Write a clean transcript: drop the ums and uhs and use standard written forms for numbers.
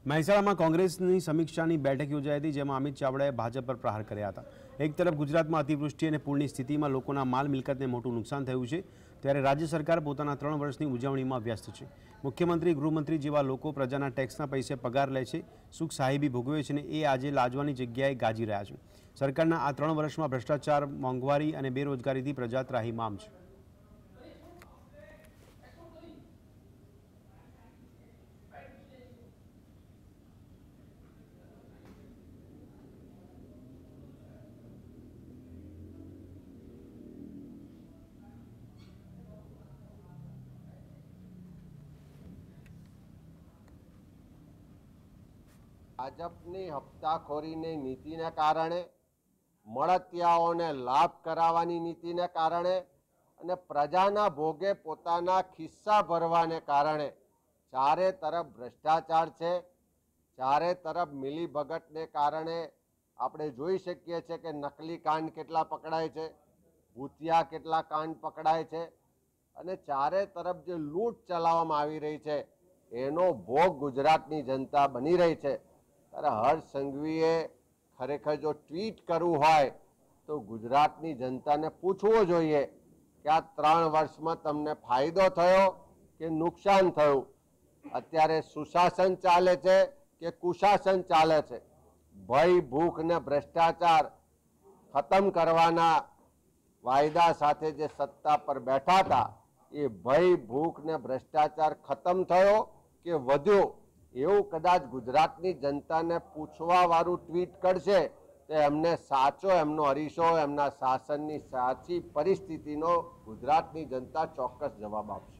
મહેસાણામાં કોંગ્રેસની સમીક્ષાની બેઠક યોજાઈ હતી, જેમાં અમિત ચાવડાએ ભાજપ પર પ્રહાર કર્યા હતા। એક તરફ ગુજરાતમાં અતિવૃષ્ટિ અને પૂરની સ્થિતિમાં લોકોના માલ મિલકતને મોટું નુકસાન થયું છે, ત્યારે રાજ્ય સરકાર પોતાના 3 વર્ષની ઉજવણીમાં વ્યસ્ત છે। મુખ્યમંત્રી, ગૃહમંત્રી જેવા લોકો પ્રજાના ટેક્સના પૈસે પગાર લે છે, સુખ સાહેબી ભોગવે છે અને એ આજે લાજવાની જગ્યાએ ગાજી રહ્યા છે। સરકારના આ 3 વર્ષમાં ભ્રષ્ટાચાર, મોંઘવારી અને બેરોજગારીથી પ્રજા ત્રાહિમામ છે। ભાજપની હપ્તાખોરીની નીતિને કારણે, મળતિયાઓને લાભ કરાવવાની નીતિને કારણે અને પ્રજાના ભોગે પોતાના ખિસ્સા ભરવાને કારણે ચારે તરફ ભ્રષ્ટાચાર છે। ચારે તરફ મિલીભગતને કારણે આપણે જોઈ શકીએ છીએ કે નકલી કાંડ કેટલા પકડાય છે, ભૂતિયા કેટલા કાંડ પકડાય છે અને ચારે તરફ જે લૂંટ ચલાવવામાં આવી રહી છે એનો ભોગ ગુજરાતની જનતા બની રહી છે। ત્યારે હર્ષ સંઘવીએ ખરેખર જો ટ્વીટ કરવું હોય તો ગુજરાતની જનતાને પૂછવું જોઈએ કે આ 3 વર્ષમાં તમને ફાયદો થયો કે નુકસાન થયું। અત્યારે સુશાસન ચાલે છે કે કુશાસન ચાલે છે? ભય, ભૂખ ને ભ્રષ્ટાચાર ખતમ કરવાના વાયદા સાથે જે સત્તા પર બેઠા હતા એ ભય, ભૂખ ને ભ્રષ્ટાચાર ખતમ થયો કે વધ્યો, એવું કદાચ ગુજરાતની જનતાને પૂછવા વાળું ટ્વીટ કરશે તો એમને સાચો એમનો અરીસો, એમના શાસનની સાચી પરિસ્થિતિનો ગુજરાતની જનતા ચોક્કસ જવાબ આપશે।